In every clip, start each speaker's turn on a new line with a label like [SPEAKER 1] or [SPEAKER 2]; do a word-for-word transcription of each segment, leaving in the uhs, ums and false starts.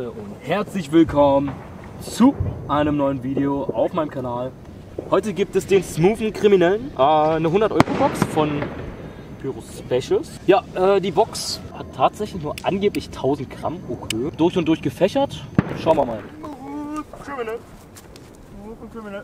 [SPEAKER 1] Leute und herzlich willkommen zu einem neuen Video auf meinem Kanal. Heute gibt es den smoothen Kriminellen, äh, eine hundert Euro Box von Pyro Specials. Ja, äh, die Box hat tatsächlich nur angeblich tausend Gramm, okay. Durch und durch gefächert. Schauen wir mal. Criminal. Criminal.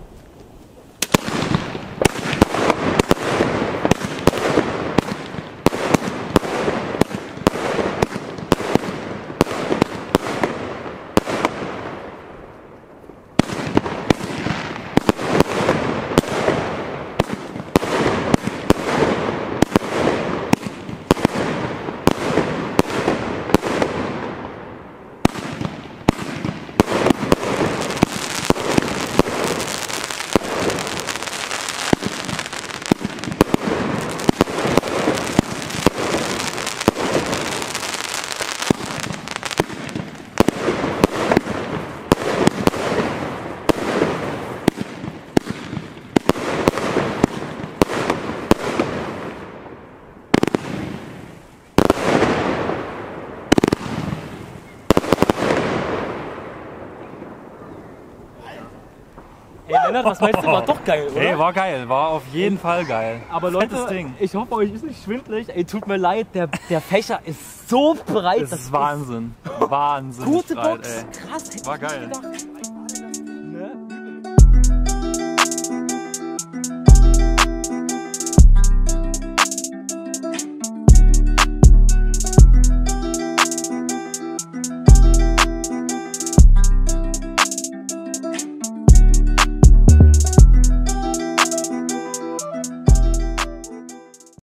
[SPEAKER 1] Ey Lennart, was meinst du? War doch geil, oder?
[SPEAKER 2] Ey, war geil, war auf jeden Fall geil.
[SPEAKER 1] Aber Leute,
[SPEAKER 2] Fettes Ding.
[SPEAKER 1] Ich hoffe, euch ist nicht schwindelig. Ey, tut mir leid, der, der Fächer ist so breit.
[SPEAKER 2] Das ist Wahnsinn. Wahnsinn.
[SPEAKER 1] Gute
[SPEAKER 2] breit,
[SPEAKER 1] Box,
[SPEAKER 2] ey.
[SPEAKER 1] krass, hätte
[SPEAKER 2] War
[SPEAKER 1] ich nicht
[SPEAKER 2] geil.
[SPEAKER 1] gedacht.